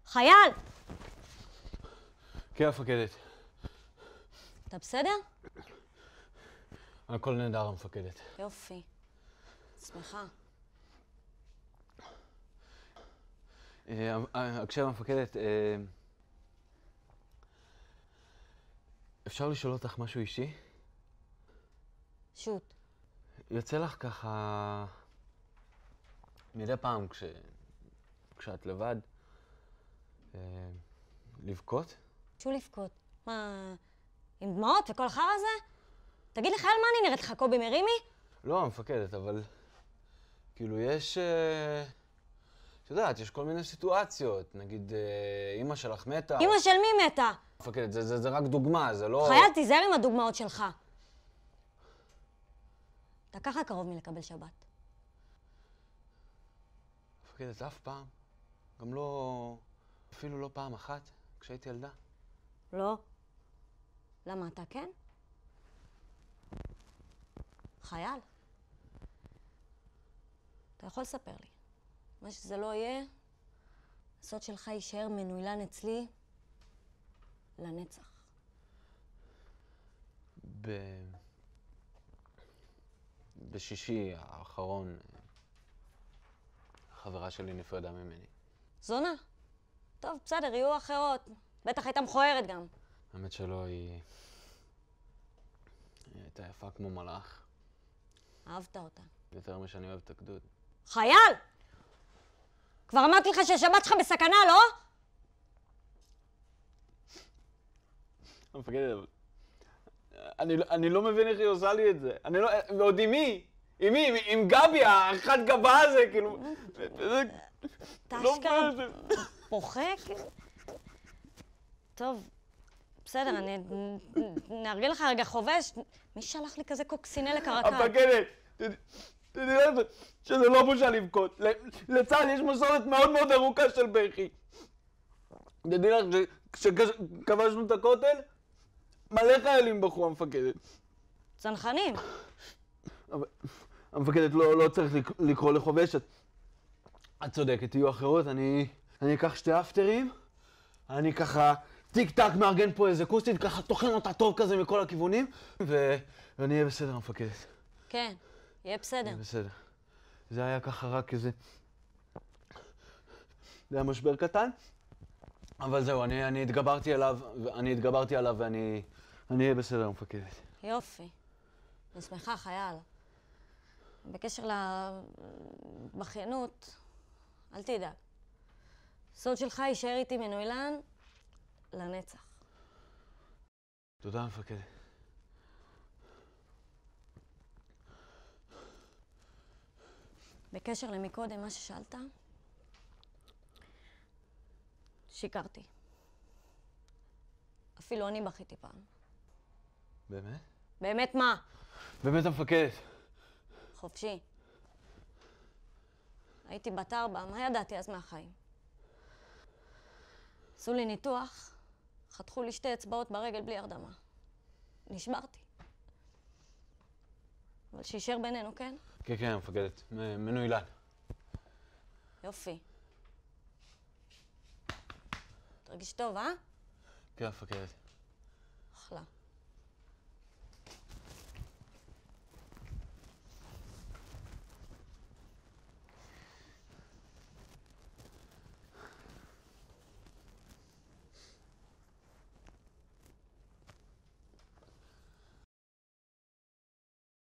חייל! כן, המפקדת. אתה בסדר? הכל נהדר, המפקדת. יופי. שמחה. הקשב, המפקדת, אפשר לשאול אותך משהו אישי? שוט. יוצא לך ככה מדי פעם כשאת לבד לבכות? שו לבכות. מה, עם דמעות וכל החרא הזה? תגיד לחייל, מה אני נראית לך, קובי מרימי? לא, המפקדת, אבל כאילו יש... את יודעת, יש כל מיני סיטואציות. נגיד, אמא שלך מתה. אמא של מי מתה? המפקדת, זה רק דוגמה, זה לא... חייל, תיזהר עם הדוגמאות שלך. אתה ככה קרוב מלקבל שבת. המפקדת, אף פעם. גם לא... אפילו לא פעם אחת, כשהייתי ילדה. לא. למה, אתה כן? חייל. אתה יכול לספר לי. מה שזה לא יהיה, הסוד שלך יישאר מנוילן אצלי לנצח. בשישי האחרון, חברה שלי נפרדה ממני. זונה? טוב, בסדר, יהיו אחרות. בטח הייתה מכוערת גם. האמת שלא, היא הייתה יפה כמו מלאך. אהבת אותה. יותר משאני אוהב את הגדוד. חייל! כבר אמרתי לך שהשבת שלך בסכנה, לא? המפקדת, אני לא מבין איך היא עושה לי את זה. אני לא... ועוד עם מי? עם מי? עם גבי, האחד גבה הזה, כאילו... אתה אשכרה פוחק? טוב, בסדר, אני נארגן לך רגע חובש. מי שלח לי כזה קוקסינל לקרקל? המפקדת, תדעי לך שזה לא בושה לבכות. לצה"ל יש מסורת מאוד מאוד ארוכה של בכי. תדעי לך כשכבשנו את הכותל, מלא חיילים בכו, המפקדת. צנחנים. המפקדת, לא צריך לקרוא לחובש. את צודקת, תהיו אחרות. אני אקח 2 אפטרים. אני ככה טיק טק מארגן פה איזה קוסטית, ככה טוחן אותה טוב כזה מכל הכיוונים, ואני אהיה בסדר, המפקדת. כן, יהיה בסדר. יהיה בסדר. זה היה ככה רק איזה... זה היה משבר קטן, אבל זהו, אני התגברתי עליו ואני אהיה בסדר, המפקדת. יופי. אני שמחה, חייל. בקשר לבכיינות, אל תדאג. הסוד שלך יישאר איתי מנוילן לנצח. תודה, המפקדת. בקשר למקודם, מה ששאלת, שיקרתי. אפילו אני בכיתי פעם. באמת? באמת מה? באמת, המפקדת. חופשי. הייתי בת 4, מה ידעתי אז מהחיים? עשו לי ניתוח, חתכו לי 2 אצבעות ברגל בלי הרדמה. נשברתי. אבל שישאר בינינו, כן? כן, כן, המפקדת. מנוילן. יופי. תרגיש טוב, אה? כן, המפקדת.